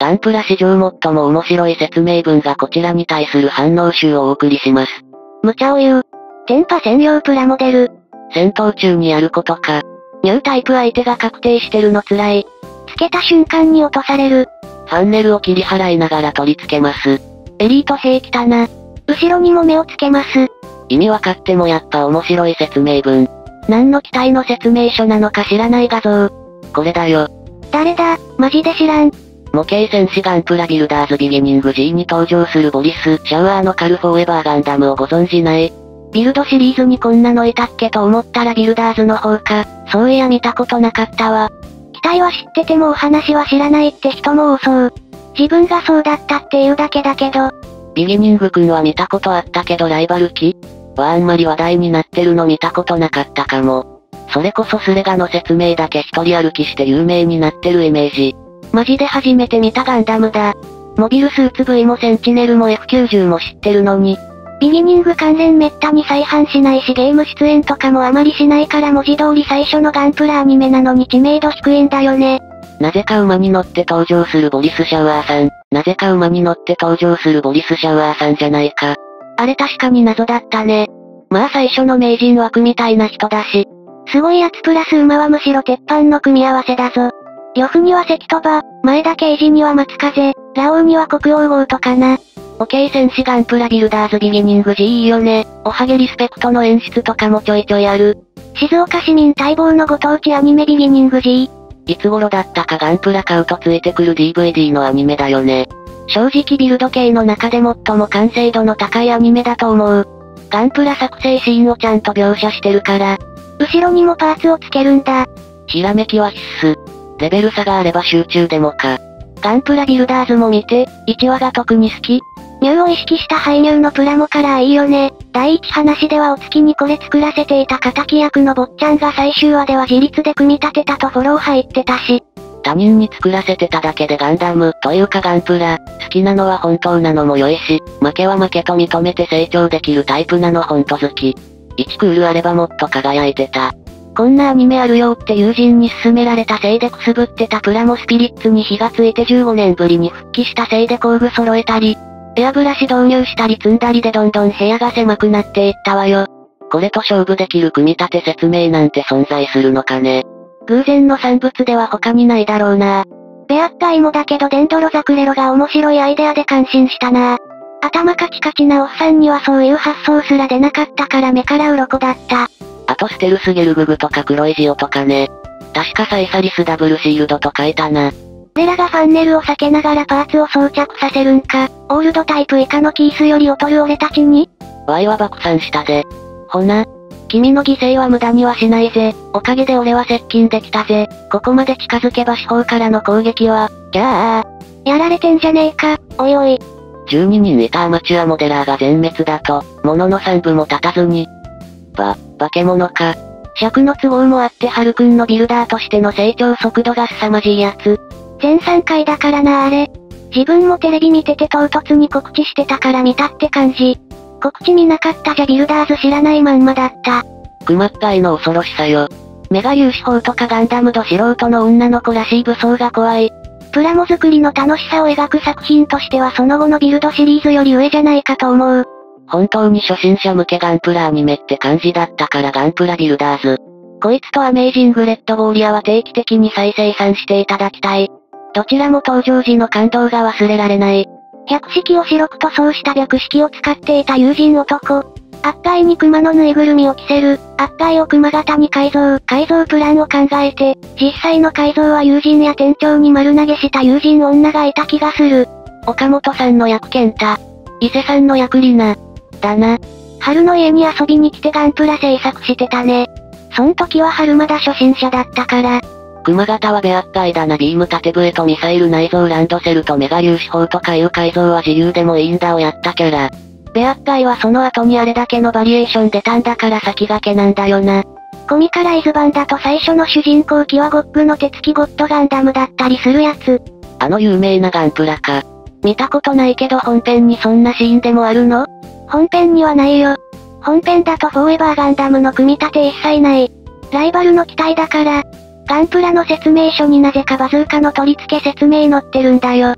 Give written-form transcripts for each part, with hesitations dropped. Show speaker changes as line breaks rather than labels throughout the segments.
ガンプラ史上最も面白い説明文がこちらに対する反応集をお送りします。
無茶を言う。電波専用プラモデル。
戦闘中にやることか。
ニュータイプ相手が確定してるの辛い。つけた瞬間に落とされる。
ファンネルを切り払いながら取り付けます。
エリート兵来たな。後ろにも目をつけます。
意味わかってもやっぱ面白い説明文。
何の機体の説明書なのか知らない画像。
これだよ。
誰だ、マジで知らん。
模型戦士ガンプラビルダーズビギニング G に登場するボリス・シャウアーのカルフォーエバーガンダムをご存じない？
ビルドシリーズにこんなのいたっけと思ったらビルダーズの方か。そういや見たことなかったわ。機体は知っててもお話は知らないって人も多そう。自分がそうだったっていうだけだけど。
ビギニングくんは見たことあったけどライバル機はあんまり話題になってるの見たことなかったかも。それこそスレガの説明だけ一人歩きして有名になってるイメージ。
マジで初めて見たガンダムだ。モビルスーツ V もセンチネルも F90 も知ってるのに。ビギニング関連めったに再販しないしゲーム出演とかもあまりしないから文字通り最初のガンプラアニメなのに知名度低いんだよね。
なぜか馬に乗って登場するボリス・シャウアーさん。なぜか馬に乗って登場するボリス・シャウアーさんじゃないか。
あれ確かに謎だったね。まあ最初の名人枠みたいな人だし。すごいやつプラス馬はむしろ鉄板の組み合わせだぞ。呂布には関戸場、前田慶次には松風、ラオウには国王号とかな。
模型戦士ガンプラビルダーズビギニング G いいよね。おはげリスペクトの演出とかもちょいちょいある。
静岡市民待望のご当地アニメビギニング G。
いつ頃だったかガンプラ買うとついてくる DVD のアニメだよね。
正直ビルド系の中で最も完成度の高いアニメだと思う。
ガンプラ作成シーンをちゃんと描写してるから。
後ろにもパーツをつけるんだ。
ひらめきは必須。レベル差があれば集中でもか。
ガンプラビルダーズも見て、1話が特に好き。乳を意識した排乳のプラモカラーいいよね。第一話ではお月にこれ作らせていた仇役の坊ちゃんが最終話では自立で組み立てたとフォロー入ってたし。
他人に作らせてただけでガンダムというかガンプラ、好きなのは本当なのも良いし、負けは負けと認めて成長できるタイプなのほんと好き。1クールあればもっと輝いてた。
こんなアニメあるよって友人に勧められたせいでくすぶってたプラモスピリッツに火がついて15年ぶりに復帰したせいで工具揃えたり、エアブラシ導入したり積んだりでどんどん部屋が狭くなっていったわよ。
これと勝負できる組み立て説明なんて存在するのかね。
偶然の産物では他にないだろうな。ベアッタイもだけどデンドロザクレロが面白いアイデアで感心したな。頭カチカチなおっさんにはそういう発想すら出なかったから目から鱗だった。
あとステルスゲルググとか黒いジオとかね。確かサイサリスダブルシールドと書いたな。
俺らがファンネルを避けながらパーツを装着させるんか、オールドタイプ以下のキースより劣る俺たちに？
Y は爆散したで。
ほな。君の犠牲は無駄にはしないぜ。おかげで俺は接近できたぜ。ここまで近づけば四方からの攻撃は、ギャー。やられてんじゃねえか、おいおい。
12人いたアマチュアモデラーが全滅だと、ものの3部も立たずに。化け物か。
尺の都合もあってハルくんのビルダーとしての成長速度が凄まじいやつ。全3回だからなあれ。自分もテレビ見てて唐突に告知してたから見たって感じ。告知見なかったじゃビルダーズ知らないまんまだった。
クマッパイの恐ろしさよ。
メガ粒子砲とかガンダムど素人の女の子らしい武装が怖い。プラモ作りの楽しさを描く作品としてはその後のビルドシリーズより上じゃないかと思う。
本当に初心者向けガンプラアニメって感じだったからガンプラビルダーズ。
こいつとアメイジングレッドウォーリアは定期的に再生産していただきたい。どちらも登場時の感動が忘れられない。百式を白く塗装した白式を使っていた友人男。悪界に熊のぬいぐるみを着せる。悪界を熊型に改造プランを考えて、実際の改造は友人や店長に丸投げした友人女がいた気がする。岡本さんの役健太。伊勢さんの役リナ。だな。春の家に遊びに来てガンプラ制作してたね。そん時は春まだ初心者だったから。
熊型はベアッタイだなビーム縦笛とミサイル内蔵ランドセルとメガ粒子砲とかいう改造は自由でもいいんだをやったキャラ。
ベアッタイはその後にあれだけのバリエーション出たんだから先駆けなんだよな。コミカライズ版だと最初の主人公機はゴッグの手つきゴッドガンダムだったりするやつ。
あの有名なガンプラか。
見たことないけど本編にそんなシーンでもあるの？本編にはないよ。本編だとフォーエバーガンダムの組み立て一切ない。ライバルの機体だから。ガンプラの説明書になぜかバズーカの取り付け説明載ってるんだよ。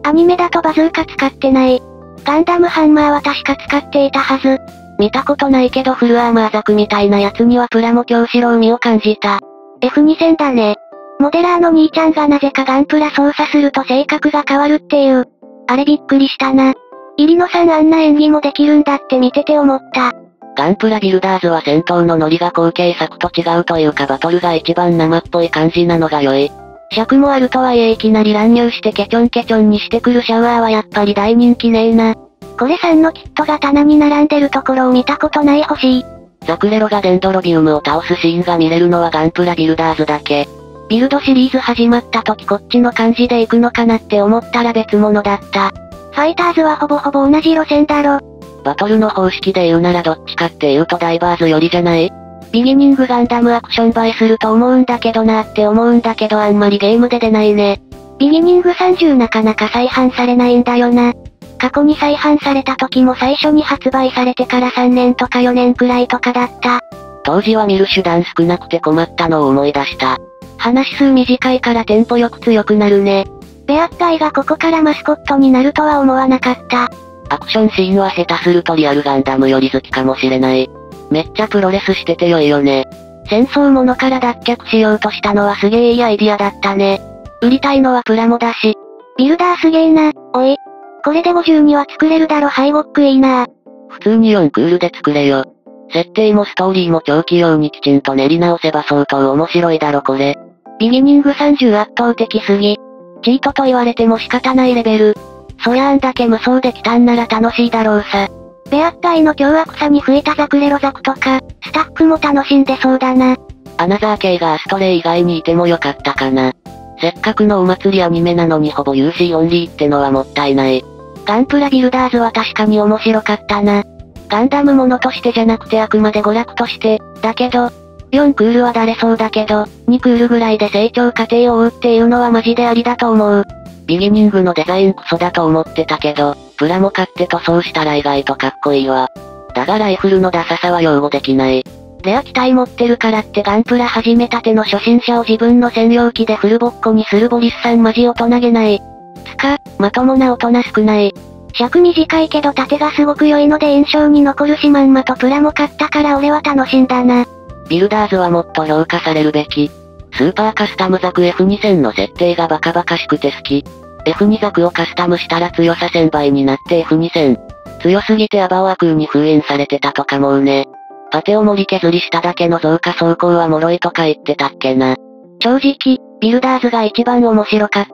アニメだとバズーカ使ってない。ガンダムハンマーは確か使っていたはず。
見たことないけどフルアーマーザクみたいなやつにはプラモ京志郎味を感じた。
F2000 だね。モデラーの兄ちゃんがなぜかガンプラ操作すると性格が変わるっていう。あれびっくりしたな。入野さんあんな演技もできるんだって見てて思った。
ガンプラビルダーズは戦闘のノリが後継作と違うというかバトルが一番生っぽい感じなのが良い。尺もあるとはいえいきなり乱入してケチョンケチョンにしてくるシャワーはやっぱり大人気ねえな。
これ3のキットが棚に並んでるところを見たことない欲しい。
ザクレロがデンドロビウムを倒すシーンが見れるのはガンプラビルダーズだけ。ビルドシリーズ始まった時こっちの感じで行くのかなって思ったら別物だった。
ファイターズはほぼほぼ同じ路線だろ。
バトルの方式で言うならどっちかって言うとダイバーズよりじゃない？
ビギニングガンダムアクション映えすると思うんだけどなーって思うんだけどあんまりゲームで出ないね。ビギニング30なかなか再販されないんだよな。過去に再販された時も最初に発売されてから3年とか4年くらいとかだった。
当時は見る手段少なくて困ったのを思い出した。話数短いからテンポよく強くなるね。
ベアッガイがここからマスコットになるとは思わなかった。
アクションシーンは下手するとリアルガンダムより好きかもしれない。めっちゃプロレスしてて良いよね。
戦争ものから脱却しようとしたのはすげえいいアイディアだったね。売りたいのはプラモだし。ビルダーすげえな、おい。これで52は作れるだろハイボックいいな。
普通に4クールで作れよ。設定もストーリーも長期用にきちんと練り直せば相当面白いだろこれ。
ビギニング30圧倒的すぎ。チートと言われても仕方ないレベル。
そりゃあんだけ無双できたんなら楽しいだろうさ。
ベアッガイの凶悪さに吹いたザクレロザクとか、スタッフも楽しんでそうだな。
アナザー系がアストレイ以外にいてもよかったかな。せっかくのお祭りアニメなのにほぼ UC オンリーってのはもったいない。
ガンプラビルダーズは確かに面白かったな。ガンダムものとしてじゃなくてあくまで娯楽として、だけど、4クールはだれそうだけど、2クールぐらいで成長過程を追うっていうのはマジでありだと思う。
ビギニングのデザインクソだと思ってたけど、プラモ買って塗装したら意外とかっこいいわ。だがライフルのダサさは擁護できない。
レア機体持ってるからってガンプラ始めたての初心者を自分の専用機でフルボッコにするボリスさんマジ大人げない。まともな大人少ない。尺短いけど盾がすごく良いので印象に残るしまんまとプラモ買ったから俺は楽しんだな。
ビルダーズはもっと評価されるべき。スーパーカスタムザク F2000 の設定がバカバカしくて好き。F2 ザクをカスタムしたら強さ1000倍になって F2000。強すぎてアバオア空に封印されてたとかもうね。パテを盛り削りしただけの増加走行は脆いとか言ってたっけな。
正直、ビルダーズが一番面白かった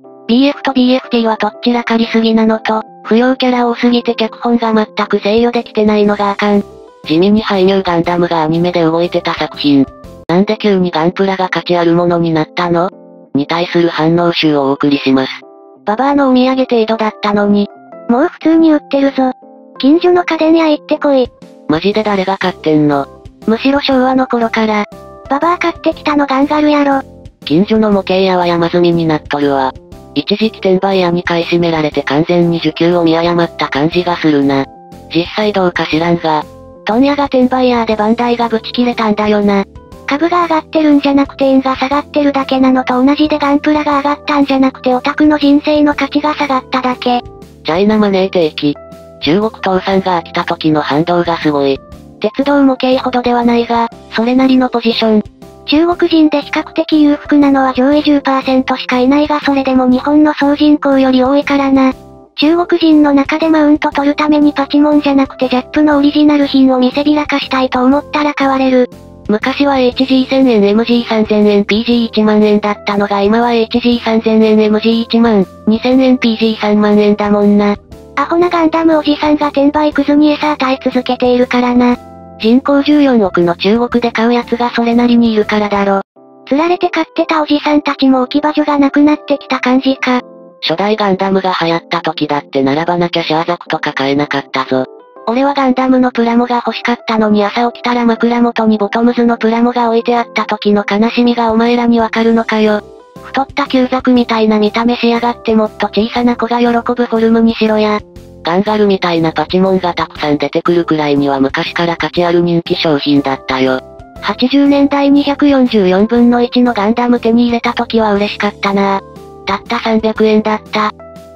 。BF と BFT はどっちらかりすぎなのと、不要キャラ多すぎて脚本が全く制御できてないのがあかん。
地味に排入ガンダムがアニメで動いてた作品。なんで急にガンプラが価値あるものになったの？に対する反応集をお送りします。
ババアのお土産程度だったのに。もう普通に売ってるぞ。近所の家電屋行ってこい。
マジで誰が買ってんの？
むしろ昭和の頃から。ババア買ってきたのガンガルやろ。
近所の模型屋は山積みになっとるわ。一時期転売屋に買い占められて完全に受給を見誤った感じがするな。実際どうか知らんが。
問屋が転売ヤーでバンダイがブチ切れたんだよな。株が上がってるんじゃなくて円が下がってるだけなのと同じでガンプラが上がったんじゃなくてオタクの人生の価値が下がっただけ。
チャイナマネー定期。中国倒産が飽きた時の反動がすごい。
鉄道模型ほどではないが、それなりのポジション。中国人で比較的裕福なのは上位 10% しかいないがそれでも日本の総人口より多いからな。中国人の中でマウント取るためにパチモンじゃなくてジャップのオリジナル品を見せびらかしたいと思ったら買われる。昔は HG1000 円 MG3000 円 PG1 万円だったのが今は HG3000 円 MG1 万、2000円 PG3 万円だもんな。アホなガンダムおじさんが転売クズに餌与え続けているからな。人口14億の中国で買うやつがそれなりにいるからだろ。釣られて買ってたおじさんたちも置き場所がなくなってきた感じか。
初代ガンダムが流行った時だって並ばなきゃシャーザクとか買えなかったぞ。
俺はガンダムのプラモが欲しかったのに朝起きたら枕元にボトムズのプラモが置いてあった時の悲しみがお前らにわかるのかよ。太った旧ザクみたいな見た目しやがってもっと小さな子が喜ぶフォルムにしろや。
ガンガルみたいなパチモンがたくさん出てくるくらいには昔から価値ある人気商品だったよ。
80年代244分の1のガンダム手に入れた時は嬉しかったな。たった300円だった。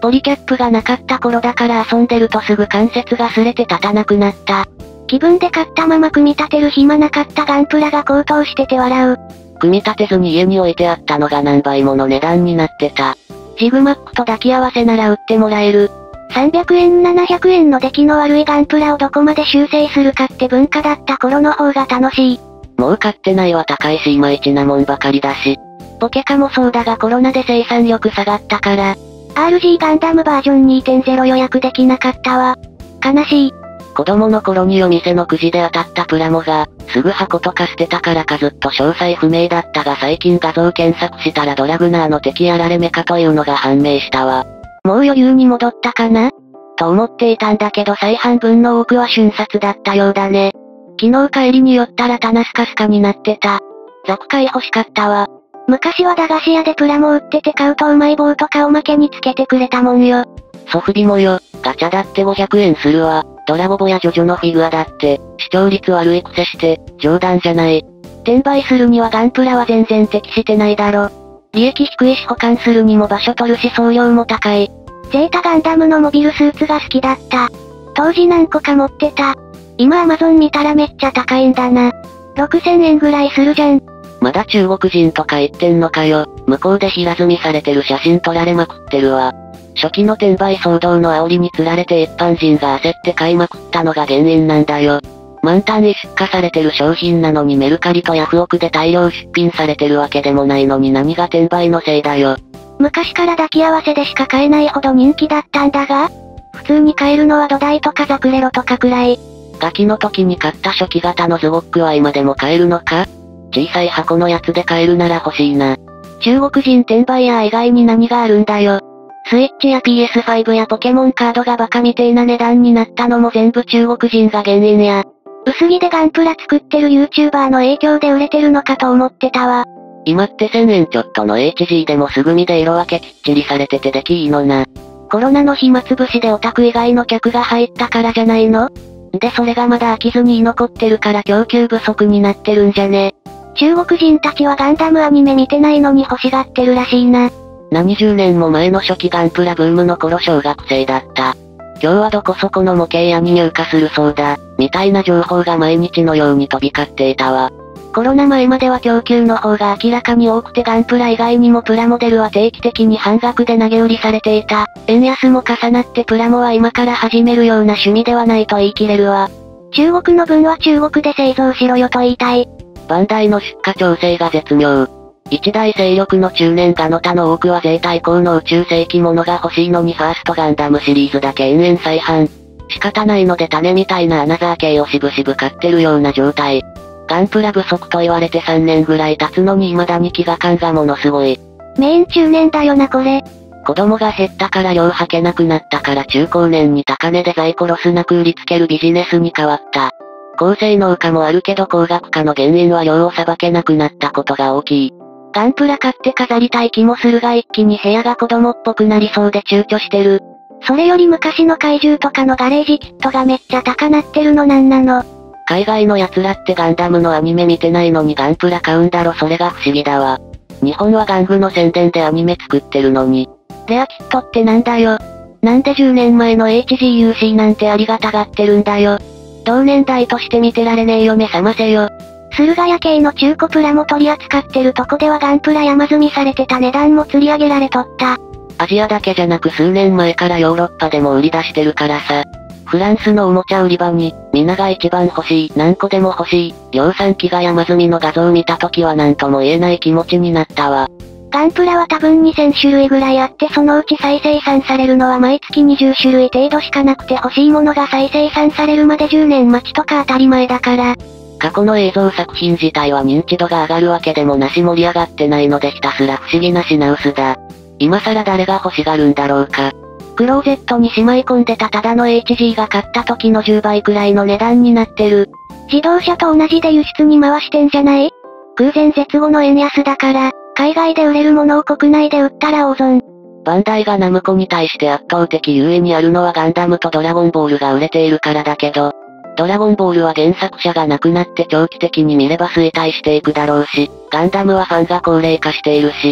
ポリキャップがなかった頃だから遊んでるとすぐ関節が擦れて立たなくなった。気分で買ったまま組み立てる暇なかったガンプラが高騰してて笑う。
組み立てずに家に置いてあったのが何倍もの値段になってた。
ジグマックと抱き合わせなら売ってもらえる。300円700円の出来の悪いガンプラをどこまで修正するかって文化だった頃の方が楽しい。
もう買ってないは高いしいまいちなもんばかりだし。
ポケカもそうだがコロナで生産力下がったから、RG ガンダムバージョン 2.0 予約できなかったわ。悲しい。
子供の頃にお店のくじで当たったプラモが、すぐ箱とか捨てたからかずっと詳細不明だったが最近画像検索したらドラグナーの敵やられメカというのが判明したわ。
もう余裕に戻ったかなと思っていたんだけど再販分の多くは瞬殺だったようだね。昨日帰りに寄ったら棚スカスカになってた。ザク買い欲しかったわ。昔は駄菓子屋でプラモ売ってて買うとうまい棒とかおまけにつけてくれたもんよ。
ソフビもよ、ガチャだって500円するわ。ドラゴボやジョジョのフィギュアだって、視聴率悪いくせして、冗談じゃない。
転売するにはガンプラは全然適してないだろ。利益低いし保管するにも場所取るし送料も高い。ゼータガンダムのモビルスーツが好きだった。当時何個か持ってた。今アマゾン見たらめっちゃ高いんだな。6000円ぐらいするじゃん。
まだ中国人とか言ってんのかよ。向こうで平積みされてる写真撮られまくってるわ。初期の転売騒動の煽りに釣られて一般人が焦って買いまくったのが原因なんだよ。満タンに出荷されてる商品なのにメルカリとヤフオクで大量出品されてるわけでもないのに何が転売のせいだよ。
昔から抱き合わせでしか買えないほど人気だったんだが、普通に買えるのは土台とかザクレロとかくらい。
ガキの時に買った初期型のズゴックは今でも買えるのか？小さい箱のやつで買えるなら欲しいな。
中国人転売ヤー以外に何があるんだよ。スイッチや PS5 やポケモンカードがバカみてえな値段になったのも全部中国人が原因や。薄着でガンプラ作ってる YouTuber の影響で売れてるのかと思ってたわ。
今って1000円ちょっとの HG でもすぐみで色分けきっちりされててできいいのな。
コロナの暇つぶしでオタク以外の客が入ったからじゃないの？でそれがまだ飽きずに居残ってるから供給不足になってるんじゃね？中国人たちはガンダムアニメ見てないのに欲しがってるらしいな。
何十年も前の初期ガンプラブームの頃小学生だった。今日はどこそこの模型屋に入荷するそうだ、みたいな情報が毎日のように飛び交っていたわ。
コロナ前までは供給の方が明らかに多くてガンプラ以外にもプラモデルは定期的に半額で投げ売りされていた。円安も重なってプラモは今から始めるような趣味ではないと言い切れるわ。中国の分は中国で製造しろよと言いたい。
バンダイの出荷調整が絶妙。一大勢力の中年ガノタの多くはゼータ以降の宇宙世紀物が欲しいのにファーストガンダムシリーズだけ延々再販。仕方ないので種みたいなアナザー系をしぶしぶ買ってるような状態。ガンプラ不足と言われて3年ぐらい経つのに未だに飢餓感がものすごい。
メイン中年だよなこれ。
子供が減ったから量履けなくなったから中高年に高値で在庫ロスなく売りつけるビジネスに変わった。高性能化もあるけど高額化の原因は量をさばけなくなったことが大きい。
ガンプラ買って飾りたい気もするが一気に部屋が子供っぽくなりそうで躊躇してる。それより昔の怪獣とかのガレージキットがめっちゃ高なってるのなんなの。
海外の奴らってガンダムのアニメ見てないのにガンプラ買うんだろ、それが不思議だわ。日本は玩具の宣伝でアニメ作ってるのに。
レアキットってなんだよ。なんで10年前の HGUC なんてありがたがってるんだよ。同年代として見てられねえよ目覚ませよ。駿河屋系の中古プラも取り扱ってるとこではガンプラ山積みされてた値段も釣り上げられとった。
アジアだけじゃなく数年前からヨーロッパでも売り出してるからさ。フランスのおもちゃ売り場に、皆が一番欲しい、何個でも欲しい、量産機が山積みの画像を見た時は何とも言えない気持ちになったわ。
ガンプラは多分2000種類ぐらいあってそのうち再生産されるのは毎月20種類程度しかなくて欲しいものが再生産されるまで10年待ちとか当たり前だから。
過去の映像作品自体は認知度が上がるわけでもなし盛り上がってないのでひたすら不思議な品薄だ。今更誰が欲しがるんだろうか。
クローゼットにしまい込んでたただの HG が買った時の10倍くらいの値段になってる。自動車と同じで輸出に回してんじゃない？空前絶後の円安だから、海外で売れるものを国内で売ったら大損。
バンダイがナムコに対して圧倒的優位にあるのはガンダムとドラゴンボールが売れているからだけど、ドラゴンボールは原作者が亡くなって長期的に見れば衰退していくだろうし、ガンダムはファンが高齢化しているし、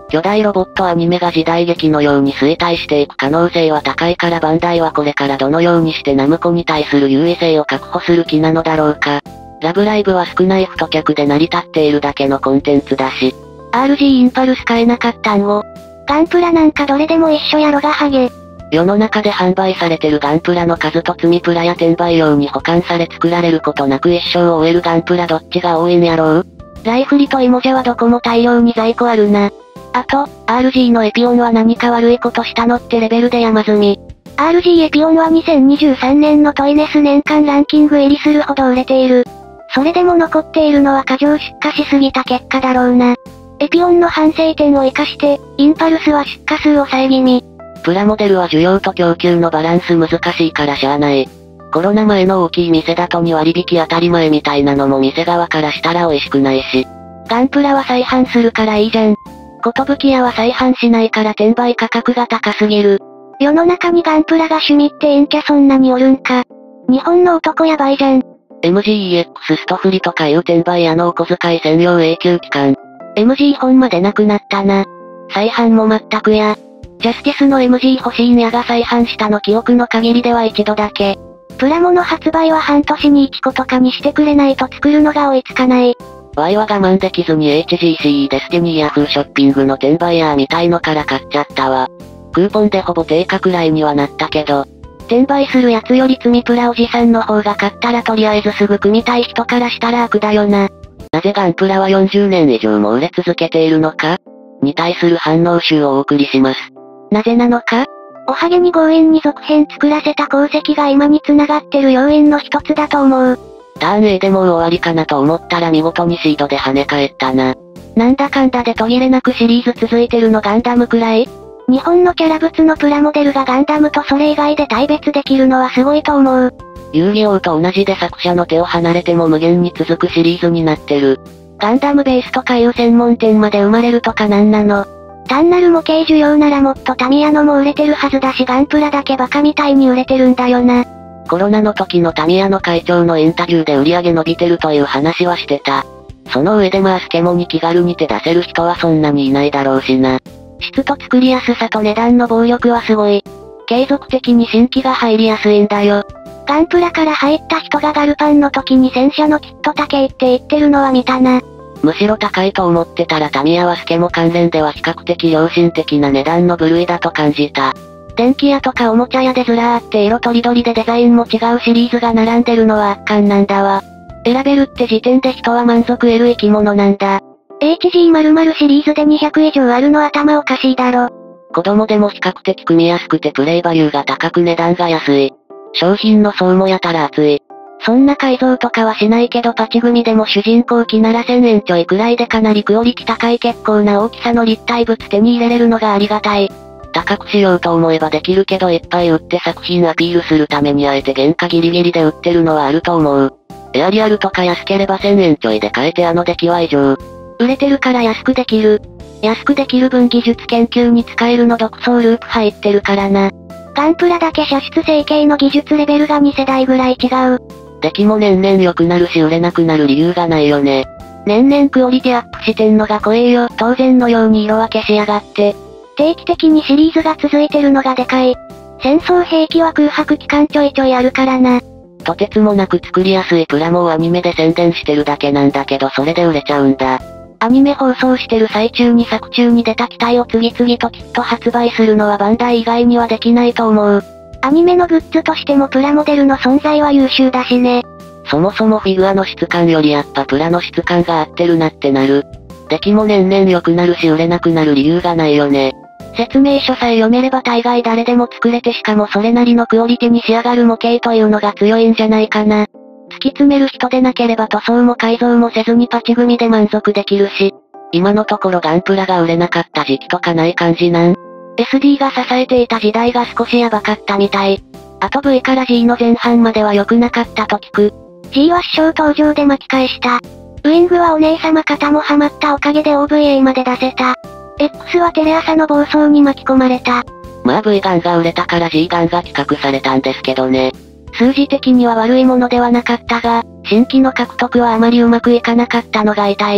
巨大ロボットアニメが時代劇のように衰退していく可能性は高いからバンダイはこれからどのようにしてナムコに対する優位性を確保する気なのだろうか。ラブライブは少ない太客で成り立っているだけのコンテンツだし。
RG インパルス買えなかったんを。ガンプラなんかどれでも一緒やろがハゲ。
世の中で販売されてるガンプラの数と積みプラや転売用に保管され作られることなく一生を終えるガンプラどっちが多いんやろう？
ライフリとイモジャはどこも大量に在庫あるな。あと、RG のエピオンは何か悪いことしたのってレベルで山積み。RG エピオンは2023年のトイネス年間ランキング入りするほど売れている。それでも残っているのは過剰出荷しすぎた結果だろうな。エピオンの反省点を活かして、インパルスは出荷数抑え気味。
プラモデルは需要と供給のバランス難しいからしゃあない。コロナ前の大きい店だとに割引当たり前みたいなのも店側からしたら美味しくないし。
ガンプラは再販するからいいじゃん。ことぶき屋は再販しないから転売価格が高すぎる。世の中にガンプラが趣味って陰キャそんなにおるんか。日本の男やばいじゃん。
MGEX ストフリとかいう転売屋のお小遣い専用永久期間。
MG 本までなくなったな。再販も全くや。ジャスティスの MG 欲しいんやが再販したの記憶の限りでは一度だけ。プラモの発売は半年に1個とかにしてくれないと作るのが追いつかない。
Y は我慢できずに HGC デスティニーヤフーショッピングの転売ヤーみたいのから買っちゃったわ。クーポンでほぼ定価くらいにはなったけど。
転売するやつより積みプラおじさんの方が買ったらとりあえずすぐ組みたい人からしたら悪だよな。
なぜガンプラは40年以上も売れ続けているのかに対する反応集をお送りします。
なぜなのか？おはげに強引に続編作らせた功績が今に繋がってる要因の一つだと思う。
ターン A でもう終わりかなと思ったら見事にシードで跳ね返ったな。
なんだかんだで途切れなくシリーズ続いてるのガンダムくらい？日本のキャラ物のプラモデルがガンダムとそれ以外で大別できるのはすごいと思う。
遊戯王と同じで作者の手を離れても無限に続くシリーズになってる。
ガンダムベースとかいう専門店まで生まれるとかなんなの。単なる模型需要ならもっとタミヤのも売れてるはずだしガンプラだけバカみたいに売れてるんだよな。
コロナの時のタミヤの会長のインタビューで売り上げ伸びてるという話はしてた。その上でまあスケモに気軽に手出せる人はそんなにいないだろうしな。
質と作りやすさと値段の暴力はすごい。継続的に新規が入りやすいんだよ。ガンプラから入った人がガルパンの時に戦車のキット高いって言ってるのは見たな。
むしろ高いと思ってたらタミヤはスケモ関連では比較的良心的な値段の部類だと感じた。
電気屋とかおもちゃ屋でずらーって色とりどりでデザインも違うシリーズが並んでるのは圧巻なんだわ。選べるって時点で人は満足得る生き物なんだ。HG○○シリーズで200以上あるの頭おかしいだろ。
子供でも比較的組みやすくてプレイバリューが高く値段が安い。商品の層もやたら厚い。
そんな改造とかはしないけどパチ組でも主人公機なら1000円ちょいくらいでかなりクオリティ高い結構な大きさの立体物手に入れれるのがありがたい。
高くしようと思えばできるけどいっぱい売って作品アピールするためにあえて原価ギリギリで売ってるのはあると思う。エアリアルとか安ければ1000円ちょいで買えてあの出来は異常。
売れてるから安くできる。安くできる分技術研究に使えるの独創ループ入ってるからな。ガンプラだけ射出成形の技術レベルが2世代ぐらい違う。
出来も年々良くなるし売れなくなる理由がないよね。
年々クオリティアップしてんのが怖えよ。当然のように色分けしやがって。定期的にシリーズが続いてるのがでかい。戦争兵器は空白期間ちょいちょいあるからな。
とてつもなく作りやすいプラモをアニメで宣伝してるだけなんだけどそれで売れちゃうんだ。
アニメ放送してる最中に作中に出た機体を次々ときっと発売するのはバンダイ以外にはできないと思う。アニメのグッズとしてもプラモデルの存在は優秀だしね。
そもそもフィギュアの質感よりやっぱプラの質感が合ってるなってなる。出来も年々良くなるし売れなくなる理由がないよね。
説明書さえ読めれば大概誰でも作れてしかもそれなりのクオリティに仕上がる模型というのが強いんじゃないかな。突き詰める人でなければ塗装も改造もせずにパチ組みで満足できるし。
今のところガンプラが売れなかった時期とかない感じなん？
SD が支えていた時代が少しやばかったみたい。あと V から G の前半までは良くなかったと聞く。G は師匠登場で巻き返した。ウィングはお姉様方もハマったおかげで OVA まで出せた。X はテレ朝の暴走に巻き込まれた。
まあ V ガンが売れたから G ガンが企画されたんですけどね。
数字的には悪いものではなかったが、新規の獲得はあまりうまくいかなかったのが痛い。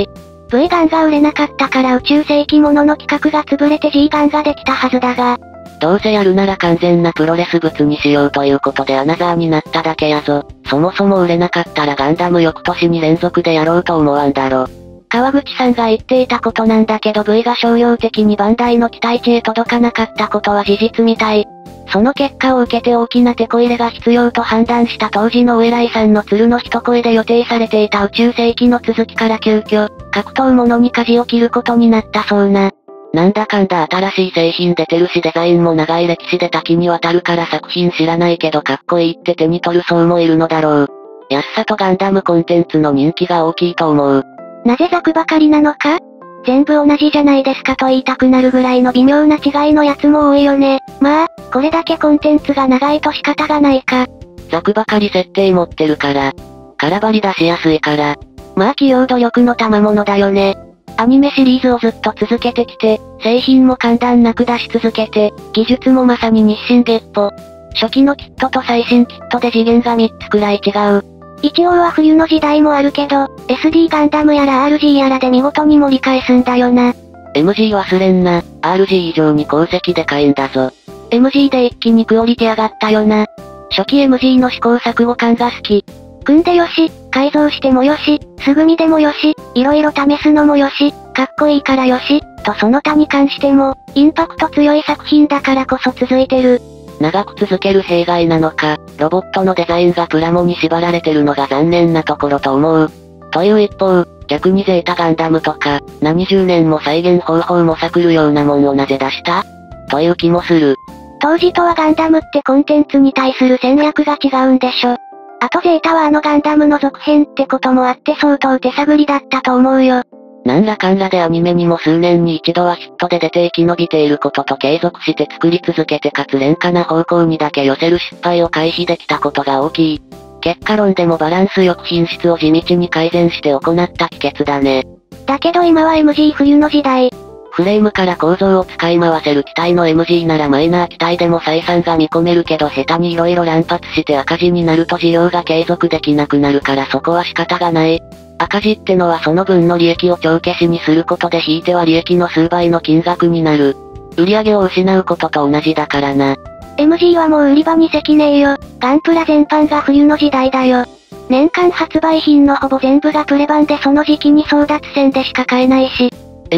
V ガンが売れなかったから宇宙世紀ものの企画が潰れて G ガンができたはずだが。
どうせやるなら完全なプロレス物にしようということでアナザーになっただけやぞ。そもそも売れなかったらガンダム翌年に連続でやろうと思わんだろ。川口さんが言っていたことなんだけど V が商業的にバンダイの期待値へ届かなかったことは事実みたい。その結果を受けて大きな手こ入れが必要と判断した当時のお偉いさんの鶴の一声で予定されていた宇宙世紀の続きから急遽、格闘ものに舵を切ることになったそうな。なんだかんだ新しい製品出てるしデザインも長い歴史で多岐にわたるから作品知らないけどかっこいいって手に取る層もいるのだろう。安さとガンダムコンテンツの人気が大きいと思う。
なぜザクばかりなのか？全部同じじゃないですかと言いたくなるぐらいの微妙な違いのやつも多いよね。まあ、これだけコンテンツが長いと仕方がないか。
ザクばかり設定持ってるから。空張り出しやすいから。まあ企業努力の賜物だよね。アニメシリーズをずっと続けてきて、製品も間断なく出し続けて、技術もまさに日進月歩。初期のキットと最新キットで次元が3つくらい違う。
一応は冬の時代もあるけど、SD ガンダムやら RG やらで見事に盛り返すんだよな。
MG 忘れんな、RG 以上に功績でかいんだぞ。MG で一気にクオリティ上がったよな。初期 MG の試行錯誤感が好き。
組んでよし、改造してもよし、素組みでもよし、いろいろ試すのもよし、かっこいいからよし、とその他に関しても、インパクト強い作品だからこそ続いてる。
長く続ける弊害なのか、ロボットのデザインがプラモに縛られてるのが残念なところと思う。という一方、逆にゼータガンダムとか、何十年も再現方法も探るようなもんをなぜ出したという気もする。
当時とはガンダムってコンテンツに対する戦略が違うんでしょ。あとゼータはあのガンダムの続編ってこともあって相当手探りだったと思うよ。
なんらかんらでアニメにも数年に一度はヒットで出て生き延びていることと継続して作り続けてかつ廉価な方向にだけ寄せる失敗を回避できたことが大きい。結果論でもバランスよく品質を地道に改善して行った帰結だね。
だけど今は MG 冬の時代。
フレームから構造を使い回せる機体の MG ならマイナー機体でも採算が見込めるけど下手に色々乱発して赤字になると事業が継続できなくなるからそこは仕方がない。赤字ってのはその分の利益を帳消しにすることで引いては利益の数倍の金額になる。売り上げを失うことと同じだからな。
MG はもう売り場に席ねえよ。ガンプラ全般が冬の時代だよ。年間発売品のほぼ全部がプレ版でその時期に争奪戦でしか買えないし。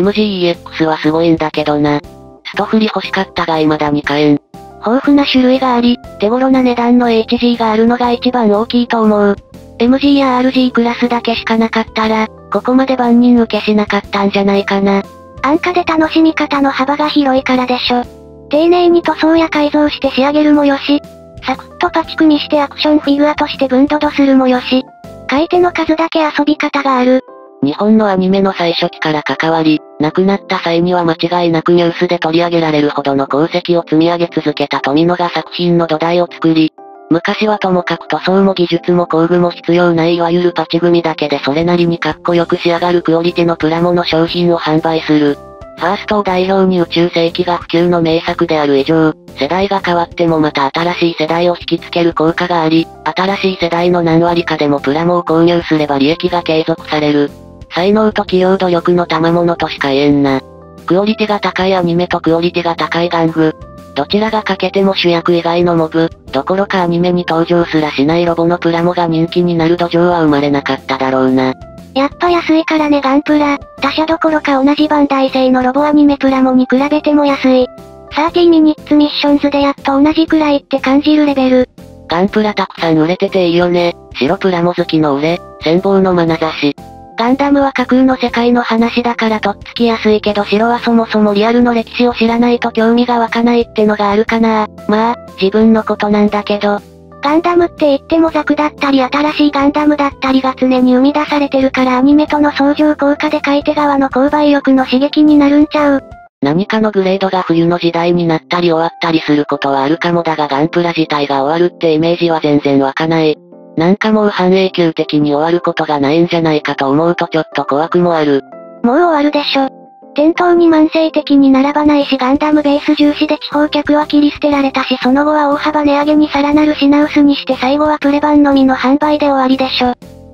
MGEX はすごいんだけどな。ストフリ欲しかったが未だに買えん。豊富な種類があり、手頃な値段の HG があるのが一番大きいと思う。MG や RG クラスだけしかなかったら、ここまで万人受けしなかったんじゃないかな。
安価で楽しみ方の幅が広いからでしょ。丁寧に塗装や改造して仕上げるもよし、サクッとパチ組みしてアクションフィギュアとして分度するもよし、買い手の数だけ遊び方がある。
日本のアニメの最初期から関わり、亡くなった際には間違いなくニュースで取り上げられるほどの功績を積み上げ続けた富野が作品の土台を作り、昔はともかく塗装も技術も工具も必要ないいわゆるパチ組だけでそれなりにかっこよく仕上がるクオリティのプラモの商品を販売する。ファーストを代表に宇宙世紀が普及の名作である以上、世代が変わってもまた新しい世代を引きつける効果があり、新しい世代の何割かでもプラモを購入すれば利益が継続される。才能と企業努力の賜物としか言えんな。クオリティが高いアニメとクオリティが高い玩具。どちらが欠けても主役以外のモブ、どころかアニメに登場すらしないロボのプラモが人気になる土壌は生まれなかっただろうな。
やっぱ安いからねガンプラ。他社どころか同じバンダイ製のロボアニメプラモに比べても安い。30ミニッツミッションズでやっと同じくらいって感じるレベル。
ガンプラたくさん売れてていいよね。白プラモ好きの俺、羨望の眼差し。ガンダムは架空の世界の話だからとっつきやすいけど白はそもそもリアルの歴史を知らないと興味が湧かないってのがあるかな。まあ、自分のことなんだけど。
ガンダムって言ってもザクだったり新しいガンダムだったりが常に生み出されてるからアニメとの相乗効果で買い手側の購買欲の刺激になるんちゃう。
何かのグレードが冬の時代になったり終わったりすることはあるかもだがガンプラ自体が終わるってイメージは全然湧かない。なんかもう半永久的に終わることがないんじゃないかと思うとちょっと怖くもある。
もう終わるでしょ。店頭に慢性的に並ばないしガンダムベース重視で地方客は切り捨てられたしその後は大幅値上げにさらなる品薄にして最後はプレ版のみの販売で終わりでしょ。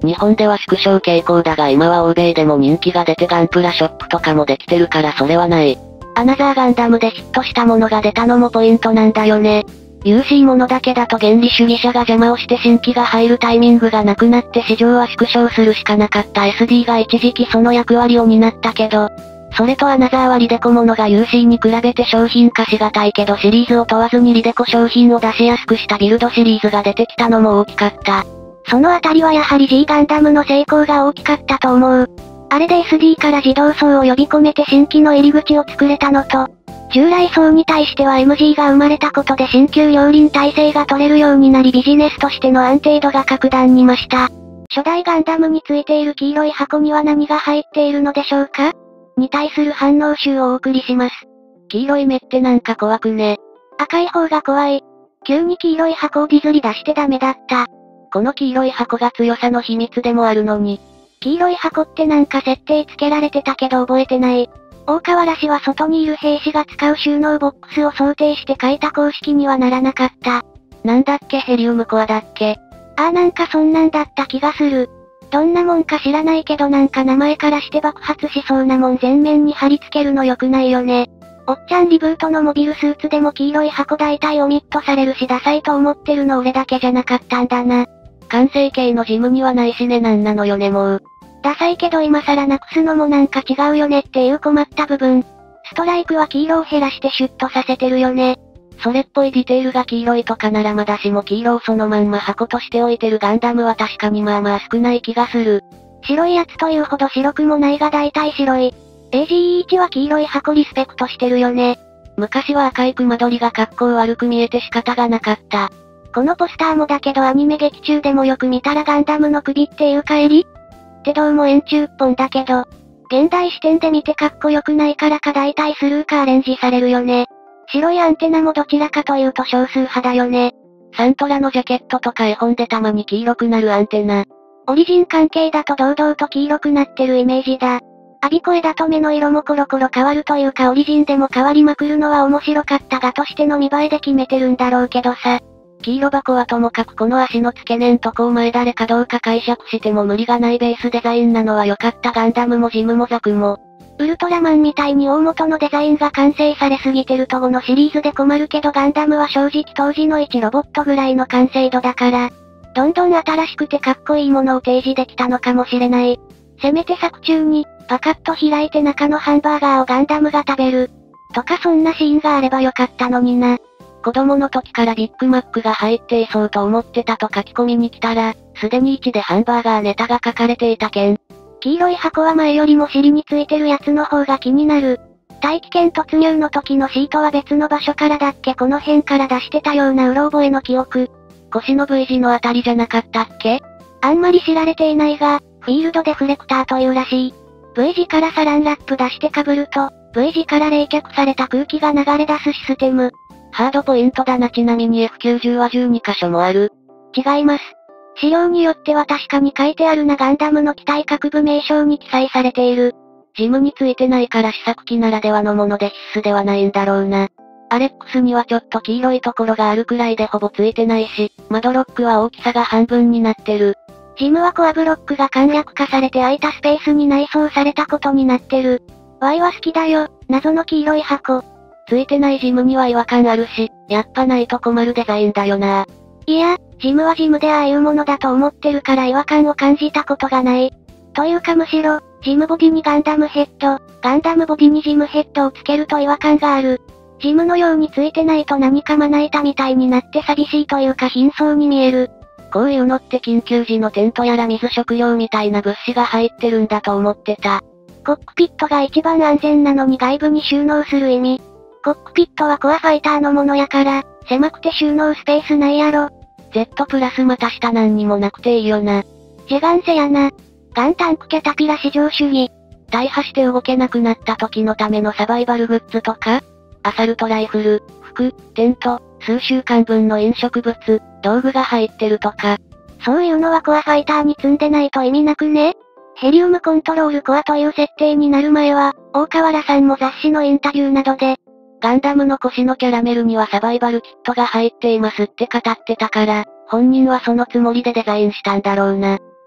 日本では縮小傾向だが今は欧米でも人気が出てガンプラショップとかもできてるからそれはない。
アナザーガンダムでヒットしたものが出たのもポイントなんだよね。優しいものだけだと原理主義者が邪魔をして新規が入るタイミングがなくなって市場は縮小するしかなかった SD が一時期その役割を担ったけど、それとアナザーはリデコものが UC に比べて商品化しがたいけどシリーズを問わずにリデコ商品を出しやすくしたビルドシリーズが出てきたのも大きかった。
そのあたりはやはり G ガンダムの成功が大きかったと思う。あれで SD から自動層を呼び込めて新規の入り口を作れたのと、従来層に対しては MG が生まれたことで新旧両輪体制が取れるようになりビジネスとしての安定度が格段に増した。初代ガンダムについている黄色い箱には何が入っているのでしょうか？に対する反応集をお送りします。
黄色い目ってなんか怖くね？
赤い方が怖い。急に黄色い箱をディズり出してダメだった。
この黄色い箱が強さの秘密でもあるのに。
黄色い箱ってなんか設定つけられてたけど覚えてない。大河原氏は外にいる兵士が使う収納ボックスを想定して書いた公式にはならなかった。
なんだっけヘリウムコアだっけ？
なんかそんなんだった気がする。どんなもんか知らないけどなんか名前からして爆発しそうなもん全面に貼り付けるの良くないよね。おっちゃんリブートのモビルスーツでも黄色い箱大体オミットされるしダサいと思ってるの俺だけじゃなかったんだな。
完成形のジムにはないしねなんなのよねもう。
ダサいけど今更なくすのもなんか違うよねっていう困った部分。ストライクは黄色を減らしてシュッとさせてるよね。
それっぽいディテールが黄色いとかならまだしも黄色をそのまんま箱として置いてるガンダムは確かにまあまあ少ない気がする。
白いやつというほど白くもないが大体白い。AGE1 は黄色い箱リスペクトしてるよね。
昔は赤い熊取が格好悪く見えて仕方がなかった。
このポスターもだけどアニメ劇中でもよく見たらガンダムの首っていうか襟ってどうも円柱っぽんだけど、現代視点で見てかっこよくないからか大体スルーかアレンジされるよね。白いアンテナもどちらかというと少数派だよね。
サントラのジャケットとか絵本でたまに黄色くなるアンテナ。
オリジン関係だと堂々と黄色くなってるイメージだ。アビコエだと目の色もコロコロ変わるというかオリジンでも変わりまくるのは面白かったがとしての見栄えで決めてるんだろうけどさ。
黄色箱はともかくこの足の付け根んとこを前誰かどうか解釈しても無理がないベースデザインなのは良かったガンダムもジムもザクも。
ウルトラマンみたいに大元のデザインが完成されすぎてると後のシリーズで困るけどガンダムは正直当時の1ロボットぐらいの完成度だから、どんどん新しくてかっこいいものを提示できたのかもしれない。せめて作中に、パカッと開いて中のハンバーガーをガンダムが食べる。とかそんなシーンがあればよかったのにな。
子供の時からビッグマックが入っていそうと思ってたと書き込みに来たら、すでに1でハンバーガーネタが書かれていた件。
黄色い箱は前よりも尻についてるやつの方が気になる。大気圏突入の時のシートは別の場所からだっけこの辺から出してたようなうろ覚えの記憶。
腰の V 字のあたりじゃなかったっけ？
あんまり知られていないが、フィールドデフレクターというらしい。V 字からサランラップ出して被ると、V 字から冷却された空気が流れ出すシステム。
ハードポイントだなちなみに F90 は12箇所もある。
違います。資料によっては確かに書いてあるなガンダムの機体各部名称に記載されている。
ジムについてないから試作機ならではのもので必須ではないんだろうな。アレックスにはちょっと黄色いところがあるくらいでほぼついてないし、窓ロックは大きさが半分になってる。
ジムはコアブロックが簡略化されて空いたスペースに内装されたことになってる。Y は好きだよ、謎の黄色い箱。
ついてないジムには違和感あるし、やっぱないと困るデザインだよな。
いや、ジムはジムでああいうものだと思ってるから違和感を感じたことがない。というかむしろ、ジムボディにガンダムヘッド、ガンダムボディにジムヘッドをつけると違和感がある。ジムのようについてないと何かまな板みたいになって寂しいというか貧相に見える。
こういうのって緊急時のテントやら水食料みたいな物資が入ってるんだと思ってた。
コックピットが一番安全なのに外部に収納する意味。コックピットはコアファイターのものやから、狭くて収納スペースないやろ。
Z プラスまた下なんにもなくていいよな。
ジェガンセやな。ガンタンクキャタピラ至上主義。
大破して動けなくなった時のためのサバイバルグッズとか、アサルトライフル、服、テント、数週間分の飲食物、道具が入ってるとか。
そういうのはコアファイターに積んでないと意味なくね？ヘリウムコントロールコアという設定になる前は、大河原さんも雑誌のインタビューなどで、
ガンダムの腰のキャラメルにはサバイバルキットが入っていますって語ってたから、本人はそのつもりでデザインしたんだろうな。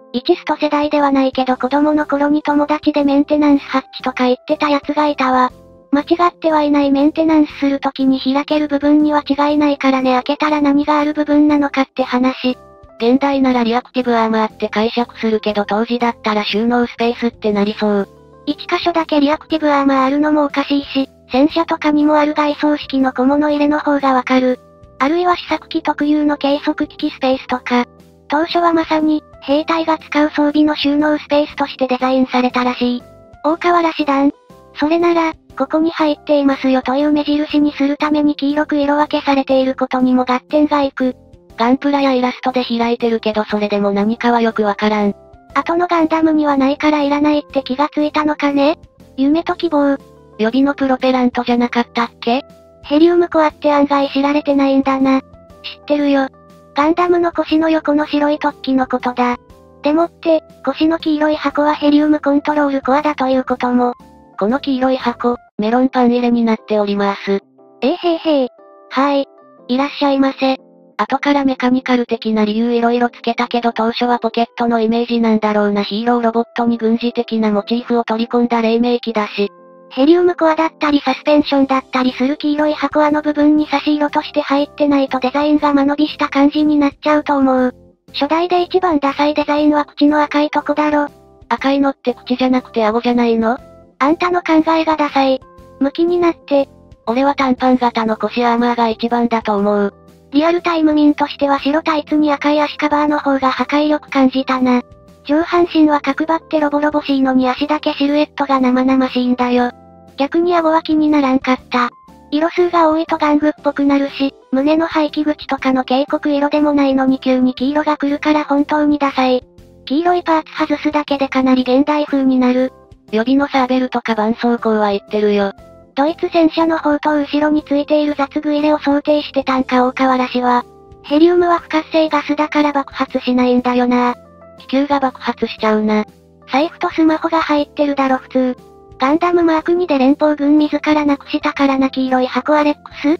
一スト世代ではないけど子供の頃に友達でメンテナンスハッチとか言ってた奴がいたわ。間違ってはいない。メンテナンスするときに開ける部分には違いないからね。開けたら何がある部分なのかって話。
現代ならリアクティブアーマーって解釈するけど当時だったら収納スペースってなりそう。
一箇所だけリアクティブアーマーあるのもおかしいし、戦車とかにもある外装式の小物入れの方がわかる。あるいは試作機特有の計測機器スペースとか。当初はまさに、兵隊が使う装備の収納スペースとしてデザインされたらしい。大河原師団。それなら、ここに入っていますよという目印にするために黄色く色分けされていることにも合点がいく。
ガンプラやイラストで開いてるけどそれでも何かはよくわからん。
後のガンダムにはないからいらないって気がついたのかね？夢と希望。
予備のプロペラントじゃなかったっけ？
ヘリウムコアって案外知られてないんだな。知ってるよ。ガンダムの腰の横の白い突起のことだ。でもって、腰の黄色い箱はヘリウムコントロールコアだということも。
この黄色い箱、メロンパン入れになっております。
へい。はい。いらっしゃいませ。
後からメカニカル的な理由いろいろつけたけど当初はポケットのイメージなんだろうな。ヒーローロボットに軍事的なモチーフを取り込んだ黎明期だし。
ヘリウムコアだったりサスペンションだったりする黄色い箱の部分に差し色として入ってないとデザインが間延びした感じになっちゃうと思う。初代で一番ダサいデザインは口の赤いとこだろ。
赤いのって口じゃなくて顎じゃないの？
あんたの考えがダサい。向きになって。
俺は短パン型の腰アーマーが一番だと思う。
リアルタイム民としては白タイツに赤い足カバーの方が破壊力感じたな。上半身は角張ってロボロボしいのに足だけシルエットが生々しいんだよ。逆に顎は気にならんかった。色数が多いと玩具っぽくなるし、胸の排気口とかの警告色でもないのに急に黄色が来るから本当にダサい。黄色いパーツ外すだけでかなり現代風になる。
予備のサーベルとか絆創膏は言ってるよ。
ドイツ戦車の砲塔後ろについている雑具入れを想定してたんか大河原氏は。ヘリウムは不活性ガスだから爆発しないんだよな。
気球が爆発しちゃうな。
財布とスマホが入ってるだろ普通。ガンダムマーク2で連邦軍自らなくしたからな。黄色い箱アレックス？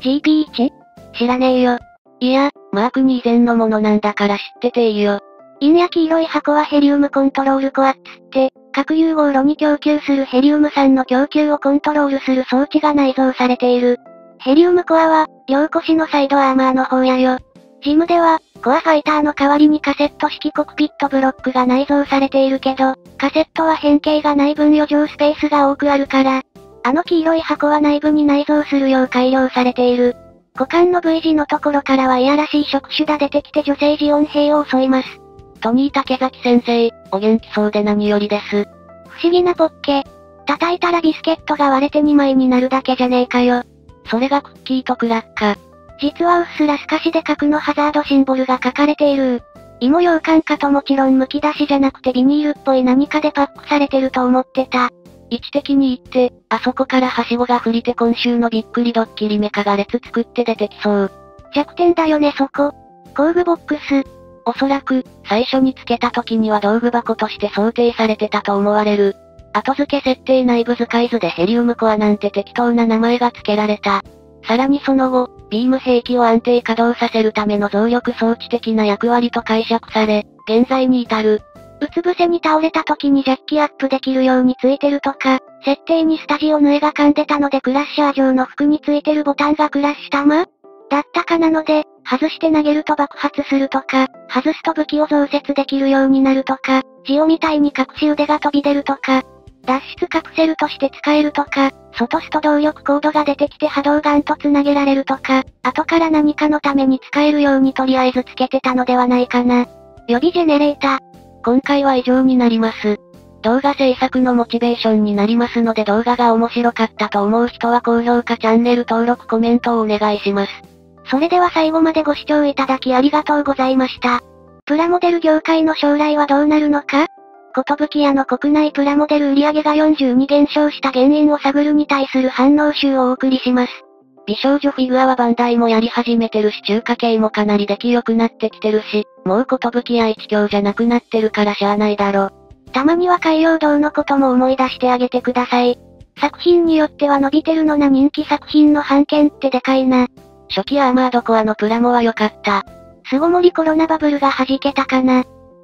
GP1？ 知らねえよ。
いや、マーク2以前のものなんだから知ってていいよ。
陰や黄色い箱はヘリウムコントロールコアっつって、核融合炉に供給するヘリウム酸の供給をコントロールする装置が内蔵されている。ヘリウムコアは、両腰のサイドアーマーの方やよ。ジムでは、コアファイターの代わりにカセット式コクピットブロックが内蔵されているけど、カセットは変形がない分余剰スペースが多くあるから、あの黄色い箱は内部に内蔵するよう改良されている。股間の V 字のところからはいやらしい触手が出てきて女性ジオン兵を襲います。
トニー竹崎先生、お元気そうで何よりです。
不思議なポッケ。叩いたらビスケットが割れて2枚になるだけじゃねえかよ。
それがクッキーとクラッカ。
実はうっすら透かしで核のハザードシンボルが書かれている。芋羊羹かともちろん剥き出しじゃなくてビニールっぽい何かでパックされてると思ってた。
位置的に言って、あそこからはしごが降りて今週のびっくりドッキリメカが列作って出てきそう。
弱点だよねそこ。工具ボックス。
おそらく、最初につけた時には道具箱として想定されてたと思われる。後付け設定内部使い図でヘリウムコアなんて適当な名前が付けられた。さらにその後、ビーム兵器を安定稼働させるための増力装置的な役割と解釈され、現在に至る。
うつ伏せに倒れた時にジャッキアップできるようについてるとか、設定にスタジオヌエが噛んでたのでクラッシャー上の服についてるボタンがクラッシュ弾だったかなので、外して投げると爆発するとか、外すと武器を増設できるようになるとか、ジオみたいに隠し腕が飛び出るとか、脱出カプセルとして使えるとか、外スト動力コードが出てきて波動ガンと繋げられるとか、後から何かのために使えるようにとりあえずつけてたのではないかな。予備ジェネレータ。
今回は以上になります。動画制作のモチベーションになりますので動画が面白かったと思う人は高評価チャンネル登録コメントをお願いします。
それでは最後までご視聴いただきありがとうございました。プラモデル業界の将来はどうなるのか？寿屋の国内プラモデル売上が42減少した原因を探るに対する反応集をお送りします。
美少女フィギュアはバンダイもやり始めてるし中華系もかなり出来良くなってきてるし、もう寿屋一強じゃなくなってるからしゃあないだろ。
たまには海洋堂のことも思い出してあげてください。作品によっては伸びてるのな人気作品の半券ってでかいな。
初期アーマードコアのプラモは良かった。
巣ごもりコロナバブルが弾けたかな。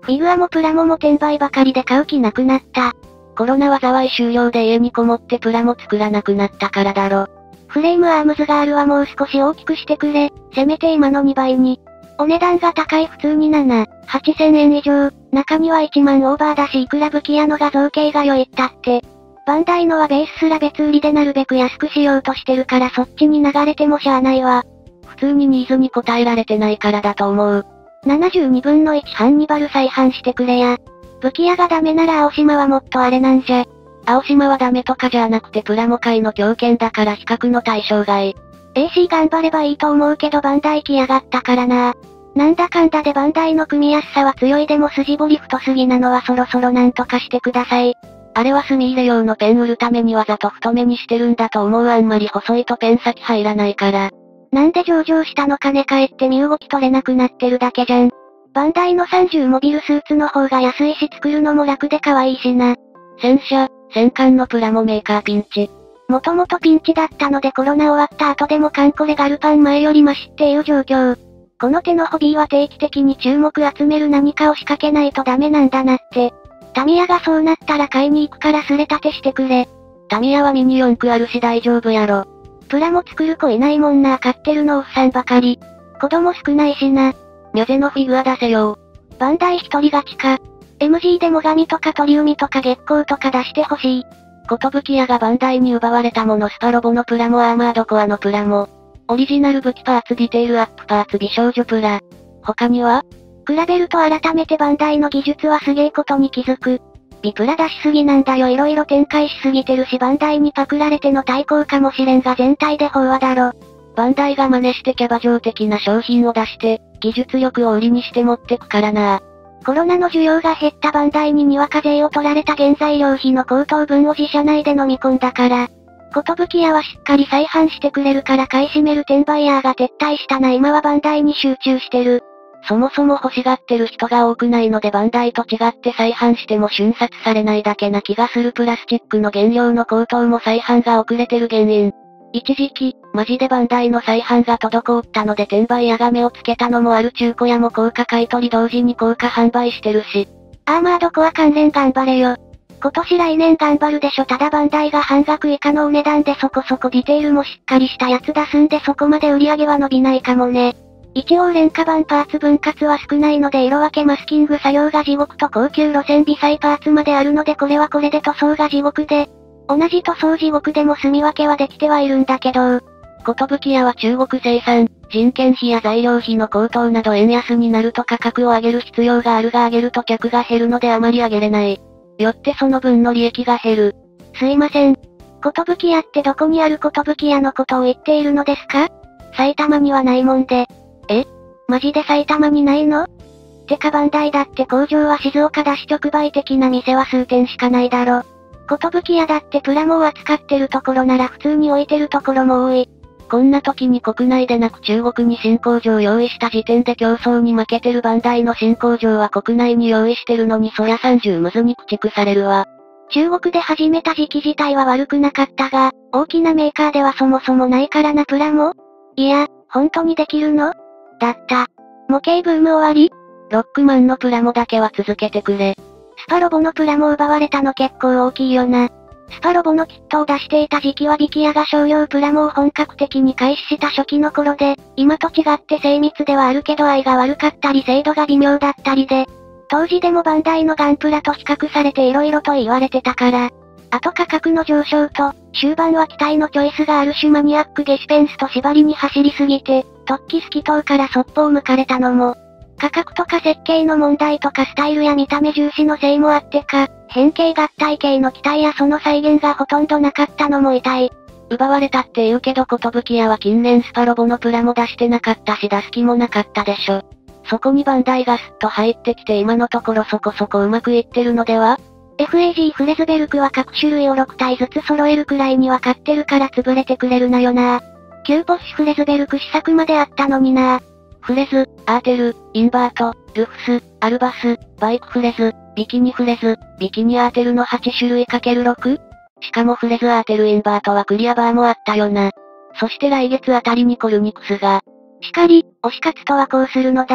フィギュアもプラモも転売ばかりで買う気なくなった。
コロナ災い終了で家にこもってプラも作らなくなったからだろ。
フレームアームズガールはもう少し大きくしてくれ、せめて今の2倍に。お値段が高い普通に7、8000円以上、中には1万オーバーだしいくら武器屋の画像系が良いったって。バンダイのはベースすら別売りでなるべく安くしようとしてるからそっちに流れてもしゃあないわ。
普通にニーズに応えられてないからだと思う。
72分の1ハンニバル再販してくれや。武器屋がダメなら青島はもっとあれなんじゃ。
青島はダメとかじゃなくてプラモ界の強権だから比較の対象外。
AC 頑張ればいいと思うけどバンダイ来やがったからな。なんだかんだでバンダイの組みやすさは強いでも筋彫り太すぎなのはそろそろなんとかしてください。
あれは墨入れ用のペン売るためにわざと太めにしてるんだと思う。あんまり細いとペン先入らないから。
なんで上場したの金返って身動き取れなくなってるだけじゃん。バンダイの30モビルスーツの方が安いし作るのも楽で可愛いしな。
戦車、戦艦のプラモメーカーピンチ。
もともとピンチだったのでコロナ終わった後でもカンコレガルパン前よりマシっていう状況。この手のホビーは定期的に注目集める何かを仕掛けないとダメなんだなって。タミヤがそうなったら買いに行くからすれ立てしてくれ。
タミヤはミニ四駆あるし大丈夫やろ。
プラも作る子いないもんな。買ってるのおっさんばかり。子供少ないしな。
ミョゼのフィギュア出せよ。
バンダイ一人勝ちか。MG でもガミとか鳥海とか月光とか出してほしい。
ことぶき屋がバンダイに奪われたものスパロボのプラモアーマードコアのプラモ。オリジナル武器パーツディテールアップパーツ美少女プラ。他には
比べると改めてバンダイの技術はすげえことに気づく。ビプラ出しすぎなんだよ。色々展開しすぎてるしバンダイにパクられての対抗かもしれんが全体で飽和だろ。
バンダイが真似してキャバ嬢的な商品を出して、技術力を売りにして持ってくからな。
コロナの需要が減ったバンダイににわか税を取られた原材料費の高騰分を自社内で飲み込んだから。ことぶき屋はしっかり再販してくれるから買い占める転売ヤーが撤退したな。今はバンダイに集中してる。
そもそも欲しがってる人が多くないのでバンダイと違って再販しても瞬殺されないだけな気がする。プラスチックの原料の高騰も再販が遅れてる原因。一時期、マジでバンダイの再販が滞ったので転売屋が目をつけたのもある。中古屋も高価買取同時に高価販売してるし。
アーマードコア関連頑張れよ。今年来年頑張るでしょ。ただバンダイが半額以下のお値段でそこそこディテールもしっかりしたやつ出すんでそこまで売り上げは伸びないかもね。一応廉価版パーツ分割は少ないので色分けマスキング作業が地獄と高級路線微細パーツまであるのでこれはこれで塗装が地獄で、同じ塗装地獄でも住み分けはできてはいるんだけど、
ことぶき屋は中国生産、人件費や材料費の高騰など円安になると価格を上げる必要があるが上げると客が減るのであまり上げれない。よってその分の利益が減る。
すいません。ことぶき屋ってどこにあることぶき屋のことを言っているのですか？埼玉にはないもんで。マジで埼玉にないの？てかバンダイだって工場は静岡だし直売的な店は数店しかないだろ。ことぶき屋だってプラモを扱ってるところなら普通に置いてるところも多い。
こんな時に国内でなく中国に新工場用意した時点で競争に負けてるバンダイの新工場は国内に用意してるのにそりゃ30ムズに駆逐されるわ。
中国で始めた時期自体は悪くなかったが、大きなメーカーではそもそもないからな。プラモ？いや、本当にできるの？だった。模型ブーム終わり？
ロックマンのプラモだけは続けてくれ。
スパロボのプラモ奪われたの結構大きいよな。スパロボのキットを出していた時期はビキヤが商用プラモを本格的に開始した初期の頃で、今と違って精密ではあるけど愛が悪かったり精度が微妙だったりで、当時でもバンダイのガンプラと比較されて色々と言われてたから。あと価格の上昇と、終盤は機体のチョイスがある種マニアックゲシペンスと縛りに走りすぎて、突起透き通からそっぽを向かれたのも、価格とか設計の問題とかスタイルや見た目重視のせいもあってか、変形合体系の機体やその再現がほとんどなかったのも痛い。
奪われたって言うけどことぶき屋は近年スパロボのプラも出してなかったし出す気もなかったでしょ。そこにバンダイがスッと入ってきて今のところそこそこうまくいってるのでは？
FAG フレズベルクは各種類を6体ずつ揃えるくらいには買ってるから潰れてくれるなよな。旧ポッシュフレズベルク試作まであったのにな。
フレズ、アーテル、インバート、ルフス、アルバス、バイクフレズ、ビキニフレズ、ビキニアーテルの8種類 ×6？ しかもフレズアーテルインバートはクリアバーもあったよな。そして来月あたりにコルニクスが。
しかり、推し活とはこうするのだ。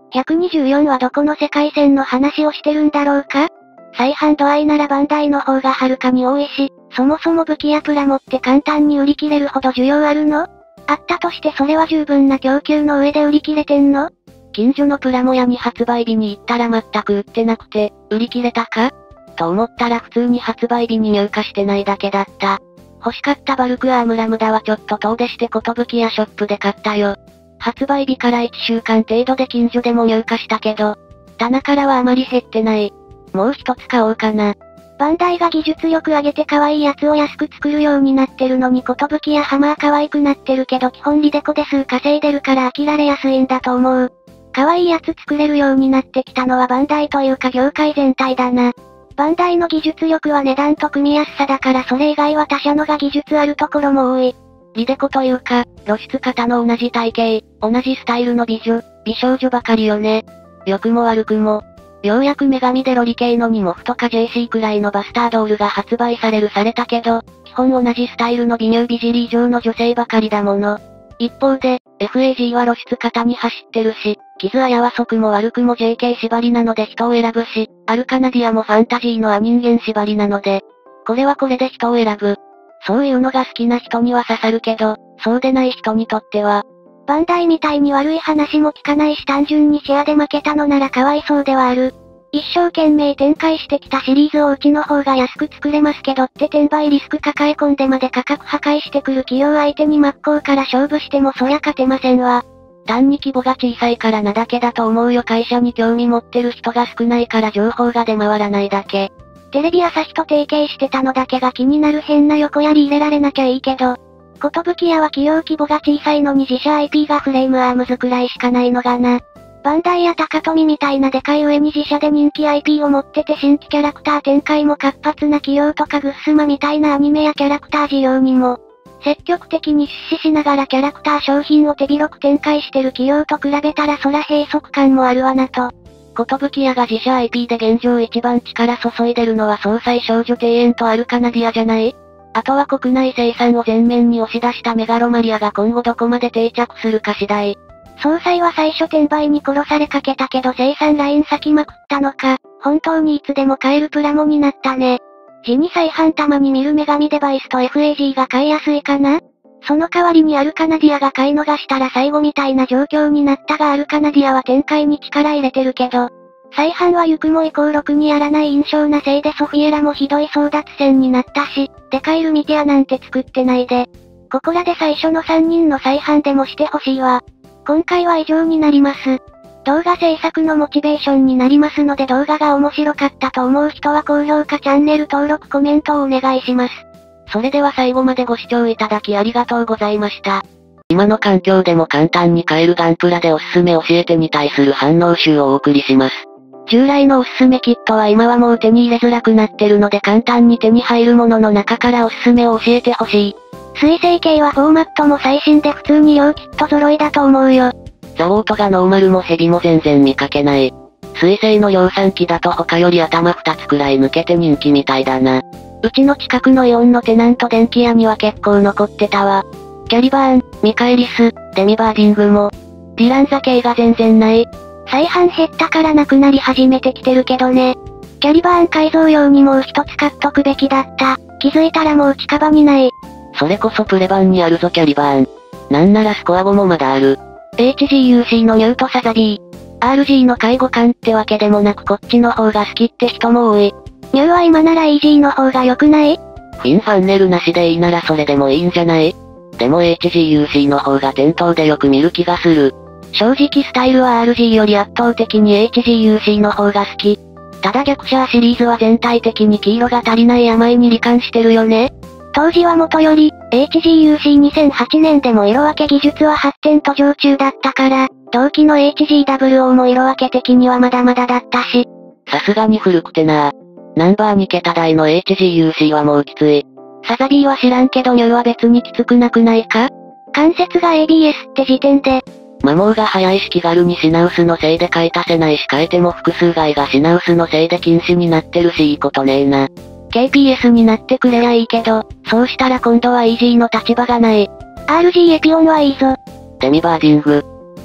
124はどこの世界線の話をしてるんだろうか？再販度合いならバンダイの方がはるかに多いし、そもそも武器やプラモって簡単に売り切れるほど需要あるの？あったとしてそれは十分な供給の上で売り切れてんの？
近所のプラモ屋に発売日に行ったら全く売ってなくて、売り切れたか？と思ったら普通に発売日に入荷してないだけだった。欲しかったバルクアームラムダはちょっと遠出して寿屋ショップで買ったよ。発売日から1週間程度で近所でも入荷したけど、棚からはあまり減ってない。もう一つ買おうかな。
バンダイが技術力上げて可愛いやつを安く作るようになってるのに寿やハマー可愛くなってるけど基本リデコで数稼いでるから飽きられやすいんだと思う。可愛いやつ作れるようになってきたのはバンダイというか業界全体だな。バンダイの技術力は値段と組みやすさだからそれ以外は他社のが技術あるところも多い。
リデコというか、露出型の同じ体型、同じスタイルの美少女ばかりよね。良くも悪くも。ようやく女神デロリ系のニモフとか JC くらいのバスタードールが発売されたけど、基本同じスタイルの美乳美尻以上の女性ばかりだもの。一方で、FAG は露出型に走ってるし、傷あやはそくも悪くも JK 縛りなので人を選ぶし、アルカナディアもファンタジーのア人間縛りなので、これはこれで人を選ぶ。そういうのが好きな人には刺さるけど、そうでない人にとっては、
バンダイみたいに悪い話も聞かないし単純にシェアで負けたのならかわいそうではある。一生懸命展開してきたシリーズをうちの方が安く作れますけどって転売リスク抱え込んでまで価格破壊してくる企業相手に真っ向から勝負してもそりゃ勝てませんわ。
単に規模が小さいからなだけだと思うよ。会社に興味持ってる人が少ないから情報が出回らないだけ。
テレビ朝日と提携してたのだけが気になる変な横やり入れられなきゃいいけど、寿屋は企業規模が小さいのに自社 IP がフレームアームズくらいしかないのがな。バンダイや高富みたいなでかい上に自社で人気 IP を持ってて新規キャラクター展開も活発な企業とかグッスマみたいなアニメやキャラクター事業にも、積極的に出資しながらキャラクター商品を手広く展開してる企業と比べたらそら閉塞感もあるわなと。
寿屋が自社 IP で現状一番力注いでるのは総裁少女庭園とアルカナディアじゃない？あとは国内生産を前面に押し出したメガロマリアが今後どこまで定着するか次第。
総裁は最初転売に殺されかけたけど生産ライン割きまくったのか、本当にいつでも買えるプラモになったね。地に再販たまに見る女神デバイスと FAG が買いやすいかな？その代わりにアルカナディアが買い逃したら最後みたいな状況になったがアルカナディアは展開に力入れてるけど、再販は行くもろくにやらない印象なせいでソフィエラもひどい争奪戦になったし、デカイルミティアなんて作ってないで。ここらで最初の3人の再販でもしてほしいわ。今回は以上になります。動画制作のモチベーションになりますので動画が面白かったと思う人は高評価チャンネル登録コメントをお願いします。
それでは最後までご視聴いただきありがとうございました。今の環境でも簡単に買えるガンプラでおすすめ教えてに対する反応集をお送りします。従来のおすすめキットは今はもう手に入れづらくなってるので簡単に手に入るものの中からおすすめを教えてほしい。
水星系はフォーマットも最新で普通に両キット揃いだと思うよ。
ザウォートがノーマルもヘビも全然見かけない。水星の量産機だと他より頭2つくらい抜けて人気みたいだな。うちの近くのイオンのテナント電気屋には結構残ってたわ。キャリバーン、ミカエリス、デミバーディングも。ディランザ系が全然ない。
再販減ったからなくなり始めてきてるけどね。キャリバーン改造用にもう一つ買っとくべきだった。気づいたらもう近場にない。
それこそプレ版にあるぞキャリバーン。なんならスコア5もまだある。HGUC のニューとサザビー。RG の介護官ってわけでもなくこっちの方が好きって人も多い。
ニューは今なら EG の方が良くない？
フィンファンネルなしでいいならそれでもいいんじゃない？でも HGUC の方が店頭でよく見る気がする。正直スタイルは RG より圧倒的に HGUC の方が好き。ただ逆シャーシリーズは全体的に黄色が足りない甘いに罹患してるよね。
当時はもとより、HGUC2008 年でも色分け技術は発展途上中だったから、同期の HGWO も色分け的にはまだまだだったし。
さすがに古くてな。ナンバー2桁台の HGUC はもうきつい。サザビーは知らんけどニューは別にきつくなくないか？
関節が ABS って時点で。
摩耗が早いし気軽に品薄のせいで買い足せないし変えても複数買いが品薄のせいで禁止になってるしいいことねえな。KPS になってくれりゃいいけど、そうしたら今度は EG の立場がない。
RG エピオンはいいぞ。
デミバーディング。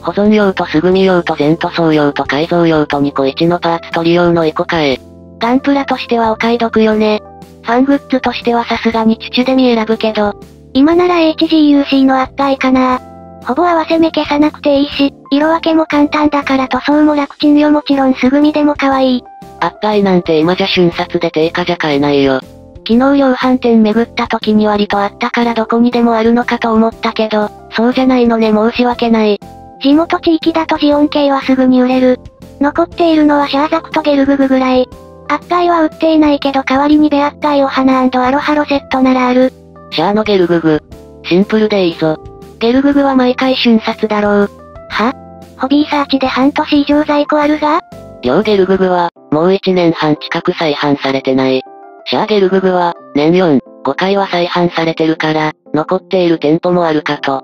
保存用と素組み用と全塗装用と改造用と2個1のパーツ取り用のエコカえ。
ガンプラとしてはお買い得よね。ファングッズとしてはさすがにチュチュデミ選ぶけど、今なら HGUC の圧壊かな。ほぼ合わせ目消さなくていいし、色分けも簡単だから塗装も楽ちんよ。もちろん素組みでも可愛い。
圧壊なんて今じゃ瞬殺で定価じゃ買えないよ。
昨日量販店巡った時に割とあったからどこにでもあるのかと思ったけど、そうじゃないのね。申し訳ない。地元地域だとジオン系はすぐに売れる。残っているのはシャーザクとゲルググぐらい。圧壊は売っていないけど代わりにベアッタイお花&アロハロセットならある。
シャアのゲルググ。シンプルでいいぞ。
ゲルググは毎回瞬殺だろう。は？ホビーサーチで半年以上在庫あるが？
両ゲルググは、もう1年半近く再販されてない。シャアゲルググは、年4、5回は再販されてるから、残っている店舗もあるかと。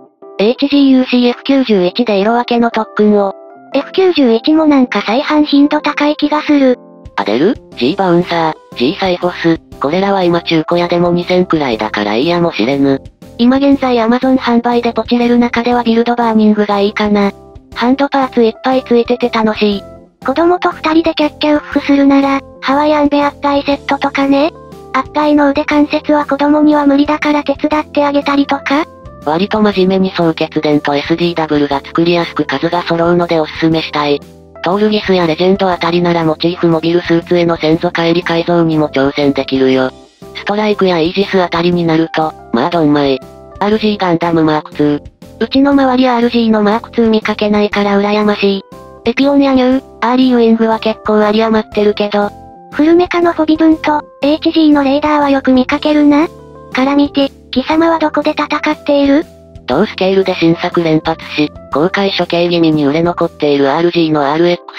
HGUC-F91 で色分けの特訓を。F91 もなんか再販頻度高い気がする。
アデル、G バウンサー、G サイフォス、これらは今中古屋でも2000くらいだからいいやもしれぬ。
今現在 Amazon 販売でポチれる中ではビルドバーニングがいいかな。ハンドパーツいっぱいついてて楽しい。子供と2人でキャッキャウフフするなら、ハワイアンベアッタイセットとかね。圧壊の腕関節は子供には無理だから手伝ってあげたりとか。
割と真面目に総決電と SDW が作りやすく数が揃うのでおすすめしたい。トールギスやレジェンドあたりならモチーフモビルスーツへの先祖返り改造にも挑戦できるよ。ストライクやイージスあたりになると、まあどんまい。RG ガンダムマーク2。
うちの周り RG のマーク2見かけないから羨ましい。エピオンやニュー、アーリーウィングは結構有り余ってるけど、フルメカのフォビブンと、HG のレーダーはよく見かけるな。から見て、貴様はどこで戦っている？
同スケールで新作連発し、公開処刑気味に売れ残っている RG の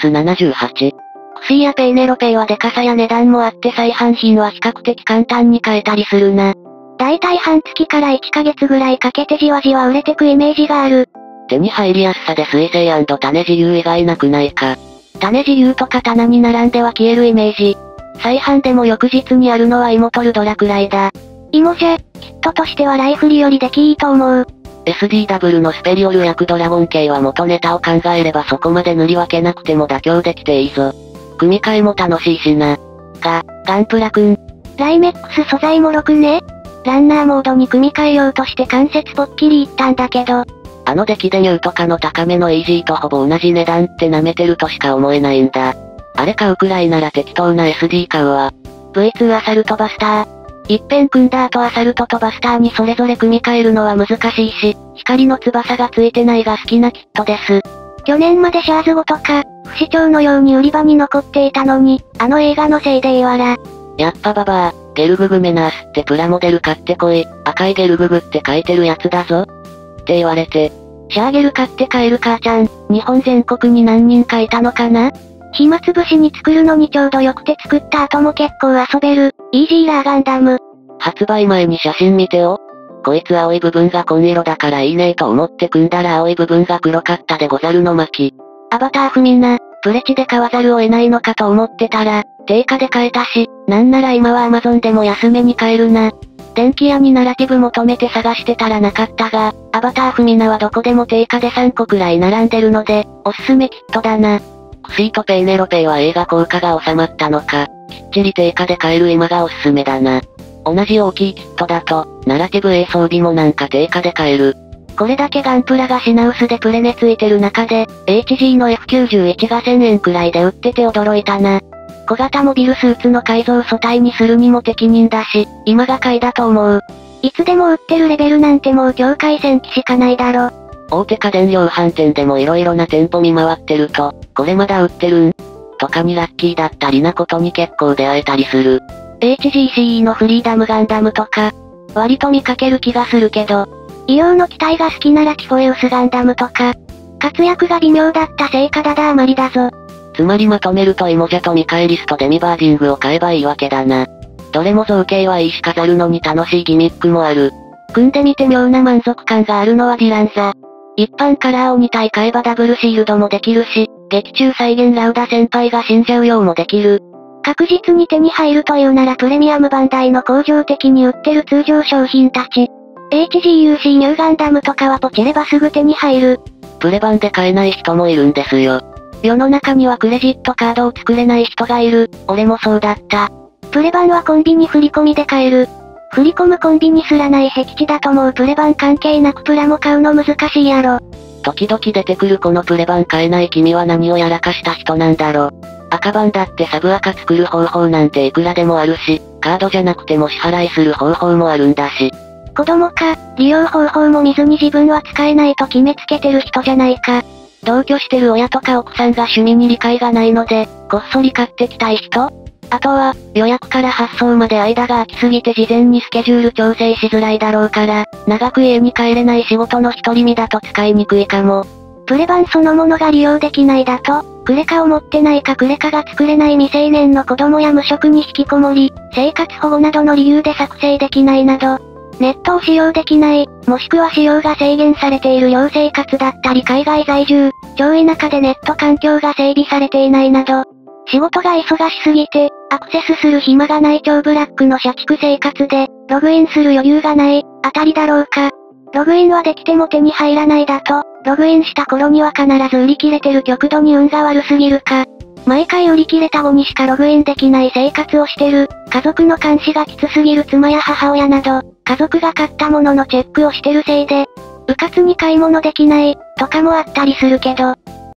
RX78。
クシーやペイネロペイはデカさや値段もあって再販品は比較的簡単に買えたりするな。だいたい半月から1ヶ月ぐらいかけてじわじわ売れてくイメージがある。
手に入りやすさで水星&種自由以外なくないか。
種自由とか棚に並んでは消えるイメージ。再販でも翌日にあるのはイモトルドラくらいだ。イモじゃ、キットとしてはライフリより出来いいと思う。
SDW のスペリオル役ドラゴン系は元ネタを考えればそこまで塗り分けなくても妥協できていいぞ。組み替えも楽しいしな。
ガンプラくん。ライメックス素材もろくね。ランナーモードに組み替えようとして関節ぽっきりいったんだけど。
あの出来でニューとかの高めの EG とほぼ同じ値段って舐めてるとしか思えないんだ。あれ買うくらいなら適当な SD 買うわ。
V2 アサルトバスター。一辺組んだ後アサルトとバスターにそれぞれ組み替えるのは難しいし、光の翼がついてないが好きなキットです。去年までシャーズゴとか、不死鳥のように売り場に残っていたのに、あの映画のせいでいわら。
やっぱババア、ゲルググメナースってプラモデル買ってこい、赤いゲルググって書いてるやつだぞ。って言われて。
シャーゲル買って帰る母ちゃん、日本全国に何人かいたのかな？暇つぶしに作るのにちょうどよくて作った後も結構遊べる、イージーラーガンダム。
発売前に写真見てよ。こいつ青い部分が紺色だからいいねと思って組んだら青い部分が黒かったでござるの巻。
アバターフみんな、プレチで買わざるを得ないのかと思ってたら、定価で買えたし、なんなら今は Amazon でも安めに買えるな。電気屋にナラティブ求めて探してたらなかったが、アバターフミナはどこでも定価で3個くらい並んでるので、おすすめキットだな。
クシーとペイネロペイは映画効果が収まったのか、きっちり定価で買える今がおすすめだな。同じ大きいキットだと、ナラティブ A 装備もなんか定価で買える。
これだけガンプラが品薄でプレネついてる中で、HG の F91 が1000円くらいで売ってて驚いたな。小型モビルスーツの改造素体にするにも適任だし、今が買いだと思う。いつでも売ってるレベルなんてもう境界線しかないだろ。
大手家電量販店でも色々な店舗見回ってると、これまだ売ってるんとかにラッキーだったりなことに結構出会えたりする。
HGCE のフリーダムガンダムとか、割と見かける気がするけど、異様の機体が好きならキフォエウスガンダムとか、活躍が微妙だったせいかだだ余りだぞ。
つまりまとめるとイモジャとミカエリスとデミバージングを買えばいいわけだな。どれも造形はいいし飾るのに楽しいギミックもある。
組んでみて妙な満足感があるのはディランザ。一般カラーを2体買えばダブルシールドもできるし、劇中再現ラウダ先輩が死んじゃうようもできる。確実に手に入るというならプレミアムバンダイの工場的に売ってる通常商品たち。HGUC ニューガンダムとかはポチればすぐ手に入る。
プレ版で買えない人もいるんですよ。
世の中にはクレジットカードを作れない人がいる。俺もそうだった。
プレ版はコンビニ振り込みで買える。振り込むコンビニすらない僻地だと思う。プレ版関係なくプラも買うの難しいやろ。
時々出てくるこのプレ版買えない君は何をやらかした人なんだろ。赤版だってサブアカ作る方法なんていくらでもあるし、カードじゃなくても支払いする方法もあるんだし。
子供か、利用方法も見ずに自分は使えないと決めつけてる人じゃないか。
同居してる親とか奥さんが趣味に理解がないので、こっそり買ってきたい人？あとは、予約から発送まで間が空きすぎて事前にスケジュール調整しづらいだろうから、長く家に帰れない仕事の独り身だと使いにくいかも。
プレ版そのものが利用できないだと、クレカを持ってないかクレカが作れない未成年の子供や無職に引きこもり、生活保護などの理由で作成できないなど、ネットを使用できない、もしくは使用が制限されている寮生活だったり海外在住、超田舎でネット環境が整備されていないなど、仕事が忙しすぎて、アクセスする暇がない超ブラックの社畜生活で、ログインする余裕がない、あたりだろうか。ログインはできても手に入らないだと、ログインした頃には必ず売り切れてる極度に運が悪すぎるか。毎回売り切れた後にしかログインできない生活をしてる、家族の監視がきつすぎる妻や母親など、家族が買ったもののチェックをしてるせいで、うかつに買い物できない、とかもあったりするけど、